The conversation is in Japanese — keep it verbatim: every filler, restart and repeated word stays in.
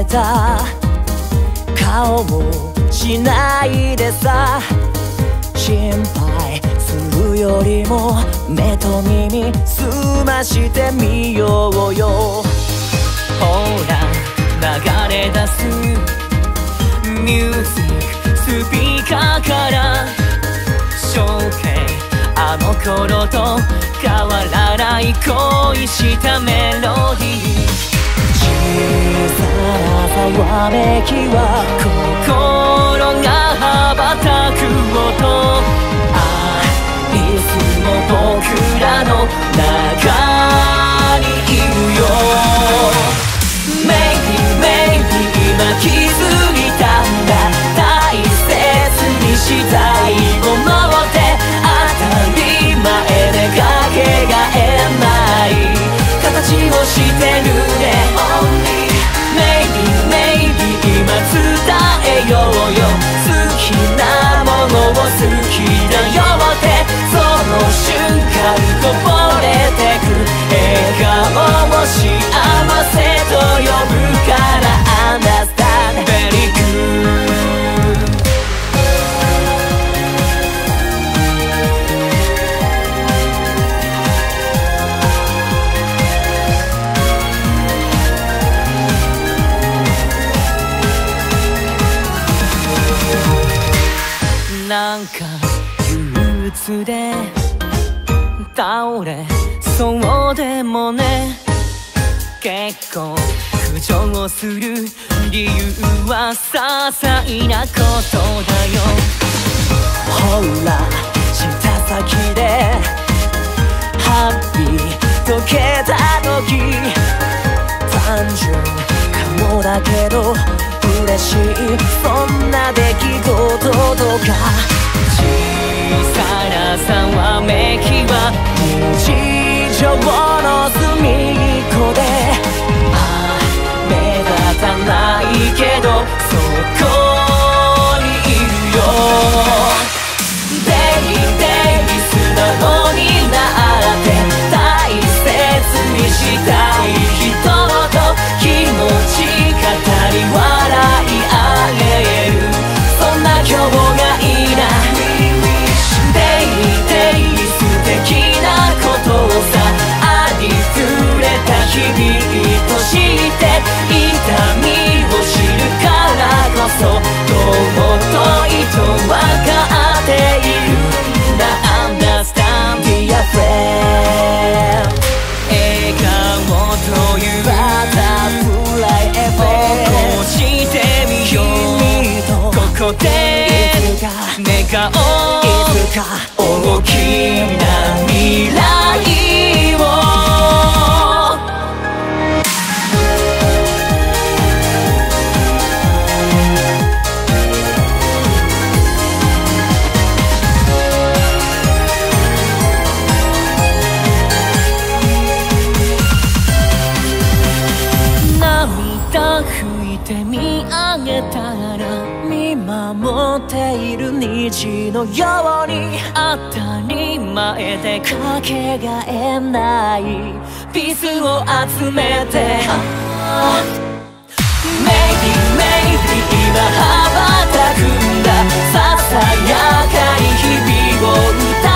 た顔もしないでさ、心配するよりも目と耳澄ましてみようよ。ほら流れ出すミュージックスピーカーから象形あの頃と変わらない恋したメロディー、小さなざわめきは心が羽ばたく音、ああいつも僕らの中にいるよ。 Maybe maybe 今気づいたんだ、大切にしたいものって当たり前でかけがえない形をしてるね。 Only maybe maybe 今伝えようよ、好きなものを好きだよって、その瞬間こぼれてく笑顔を幸せと呼ぶから Understand very good。なんか憂鬱で倒れそうでもね、結構苦情する理由は些細なことだよ。ほら舌先でハッピー溶けた時、単純かもだけど嬉しいそんな出来事とか、小さなざわめきは日常の隅っこで、ああ目立たないけどそこにいるよ。デイデイ素直になって大切にしたい人と気持ち語り笑いあげる、そんな今日がいいな。デイデイ素敵なことをさ、ありふれた日々として痛みを知るからこそ、友といと分かっているんだ。 Understand dear friend、 笑顔というバタフライエフェクト起こしてみよう、ここで願おういつか大きな未来を。涙拭いて見上げたら見守っている虹のように、当たり前でかけがえないピースを集めて、 Maybe maybe 今羽ばたくんだ、ささやかに日々を歌